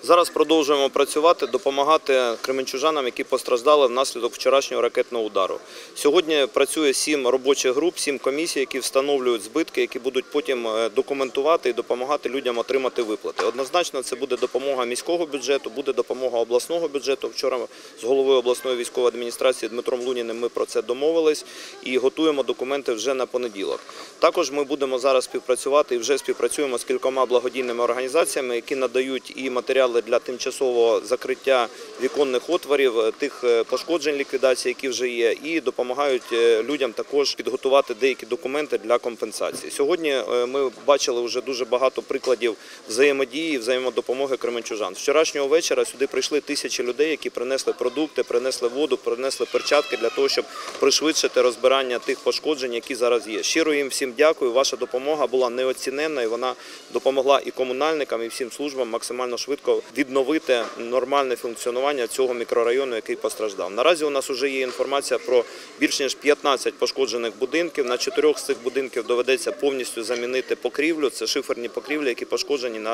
Зараз продовжуємо працювати, допомагати кременчужанам, які постраждали внаслідок вчорашнього ракетного удару. Сьогодні працює 7 робочих груп, 7 комісій, які встановлюють збитки, які будуть потім документувати і допомагати людям отримати виплати. Однозначно це буде допомога міського бюджету, буде допомога обласного бюджету. Вчора з головою обласної військової адміністрації Дмитром Луніним ми про це домовились і готуємо документи вже на понеділок. Також ми будемо зараз співпрацювати і вже співпрацюємо з кількома благодійними організаціями, які надають і матеріали для тимчасового закриття віконних отворів, тих пошкоджень ліквідації, які вже є, і допомагають людям також підготувати деякі документи для компенсації. Сьогодні ми бачили вже дуже багато прикладів взаємодії, взаємодопомоги кременчужан. З вчорашнього вечора сюди прийшли тисячі людей, які принесли продукти, принесли воду, принесли перчатки для того, щоб пришвидшити розбирання тих пошкоджень, які зараз є. Щиро їм всім дякую. Ваша допомога була неоціненна і вона допомогла і комунальникам, і всім службам максимально швидко відновити нормальне функціонування цього мікрорайону, який постраждав. Наразі у нас вже є інформація про більш ніж 15 пошкоджених будинків. На 4 з цих будинків доведеться повністю замінити покрівлю. Це шиферні покрівлі, які пошкоджені на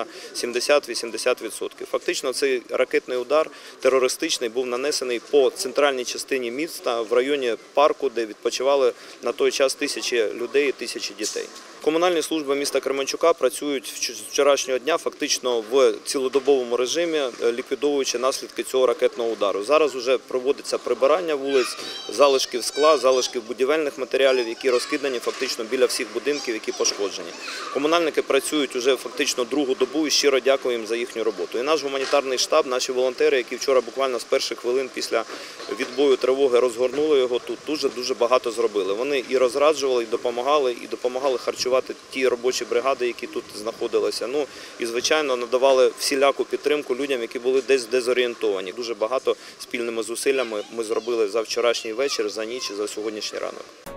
70-80%. Фактично цей ракетний удар терористичний був нанесений по центральній частині міста, в районі парку, де відпочивали на той час тисячі людей і тисячі дітей. Комунальні служби міста Кременчука працюють з вчорашнього дня фактично в цілодобовому режимі, ліквідовуючи наслідки цього ракетного удару. Зараз вже проводиться прибирання вулиць, залишків скла, залишків будівельних матеріалів, які розкидані фактично біля всіх будинків, які пошкоджені. Комунальники працюють вже фактично другу добу і щиро дякую їм за їхню роботу. І наш гуманітарний штаб, наші волонтери, які вчора буквально з перших хвилин після відбою тривоги розгорнули його тут, дуже багато зробили. Вони і розраджували, і допомагали харчувати ті робочі бригади, які тут знаходилися. Ну і, звичайно, надавали всіляку підтримку людям, які були десь дезорієнтовані. Дуже багато спільними зусиллями ми зробили за вчорашній вечір, за ніч і за сьогоднішній ранок.